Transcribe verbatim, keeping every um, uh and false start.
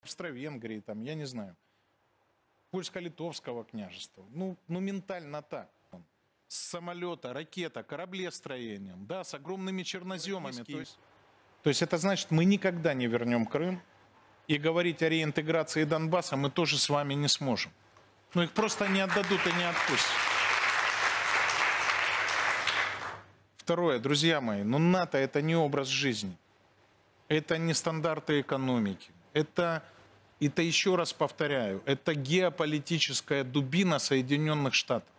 Австро-Венгрии, там, я не знаю, Польско-Литовского княжества. Ну, ну, ментально так. С самолета, ракета, кораблестроением, да, с огромными черноземами. То есть, то есть это значит, мы никогда не вернем Крым, и говорить о реинтеграции Донбасса мы тоже с вами не сможем. Ну, их просто не отдадут и не отпустят. Второе, друзья мои, ну НАТО это не образ жизни, это не стандарты экономики, это, это еще раз повторяю, это геополитическая дубина Соединенных Штатов.